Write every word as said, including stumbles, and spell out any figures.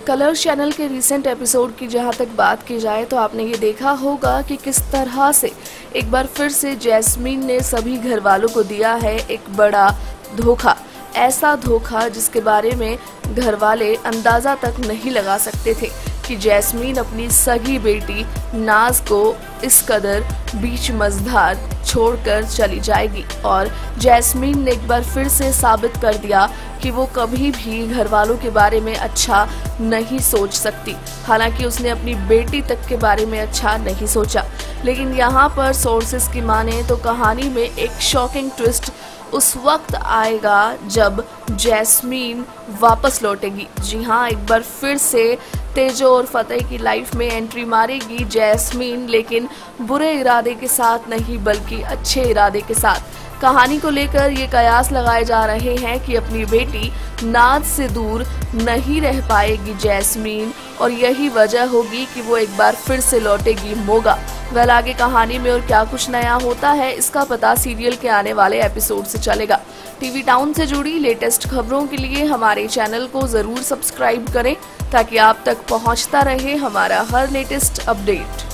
Colours channel के recent episode की जहां तक बात की जाए तो आपने ये देखा होगा कि किस तरह से एक बार फिर से जैस्मीन ने सभी घर वालों को दिया है एक बड़ा धोखा। ऐसा धोखा जिसके बारे में घर वाले अंदाज़ा तक नहीं लगा सकते थे कि जैस्मीन अपनी सगी बेटी नाज को इस कदर बीच मझधार छोड़कर चली जाएगी। और जैस्मीन ने एक बार फिर से साबित कर दिया कि वो कभी भी घर वालों के बारे में अच्छा नहीं सोच सकती। हालांकि उसने अपनी बेटी तक के बारे में अच्छा नहीं सोचा, लेकिन यहाँ पर सोर्सेस की माने तो कहानी में एक शॉकिंग ट्विस्ट उस वक्त आएगा जब जैस्मीन वापस लौटेगी। जी हाँ, एक बार फिर से तेजो और फतेह की लाइफ में एंट्री मारेगी जैस्मीन, लेकिन बुरे इरादे के साथ नहीं बल्कि अच्छे इरादे के साथ। कहानी को लेकर ये कयास लगाए जा रहे हैं कि अपनी बेटी नाज से दूर नहीं रह पाएगी जैस्मीन, और यही वजह होगी कि वो एक बार फिर से लौटेगी मोगा। वेल, आगे कहानी में और क्या कुछ नया होता है इसका पता सीरियल के आने वाले एपिसोड से चलेगा। टीवी टाउन से जुड़ी लेटेस्ट खबरों के लिए हमारे चैनल को जरूर सब्सक्राइब करें ताकि आप तक पहुंचता रहे हमारा हर लेटेस्ट अपडेट।